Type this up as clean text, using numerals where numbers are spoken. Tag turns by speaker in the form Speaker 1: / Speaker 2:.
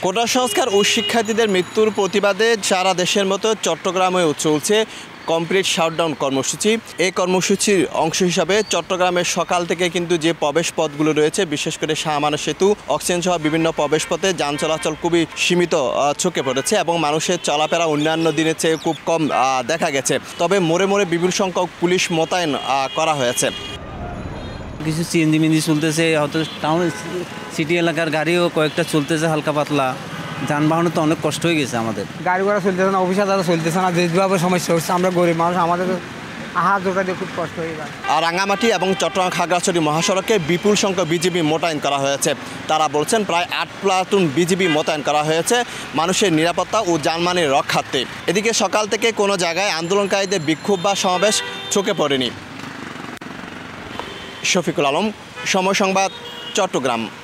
Speaker 1: কোটা সংস্কার ও শিক্ষার্থীদের মৃত্যুর প্রতিবাদে সারা দেশের মতো চট্টগ্রামেও চলছে কমপ্লিট শাটডাউন কর্মসূচি। এই কর্মসূচির অংশ হিসাবে চট্টগ্রামের সকাল থেকে কিন্তু যে প্রবেশ পথগুলো রয়েছে, বিশেষ করে শাহমানা সেতু, অক্সিজেন সহ বিভিন্ন প্রবেশ পথে যান চলাচল খুবই সীমিত চোখে পড়েছে এবং মানুষের চলাফেরা অন্যান্য দিনের চেয়ে খুব কম দেখা গেছে। তবে মোড়ে মোড়ে বিপুল সংখ্যক পুলিশ মোতায়েন করা হয়েছে।
Speaker 2: কিছু সিএনজি মিঞ্জি চলতেছে, হয়তো টাউন সিটি এলাকার গাড়িও কয়েকটা চলতেছে হালকা পাতলা। যানবাহনের তো অনেক কষ্ট হয়ে গেছে আমাদের,
Speaker 3: গাড়ি ঘোড়া চলতেছে না, অফিস আদালত চলতেছে না, যেভাবে সমস্যা হচ্ছে আমরা গরিব মানুষ, আমাদের আহা জোটা দিয়ে খুব কষ্ট হয়ে যায়।
Speaker 1: আর রাঙামাটি এবং চট্টগ্রাম খাগড়াছড়ি মহাসড়কে বিপুল সংখ্যক বিজিবি মোতায়েন করা হয়েছে। তারা বলছেন প্রায় 8 প্লাটুন বিজিবি মোতায়েন করা হয়েছে মানুষের নিরাপত্তা ও যানবাহনের রক্ষার্থে। এদিকে সকাল থেকে কোনো জায়গায় আন্দোলনকারীদের বিক্ষোভ বা সমাবেশ চোখে পড়েনি। শফিকুল আলম, সময় সংবাদ, চট্টগ্রাম।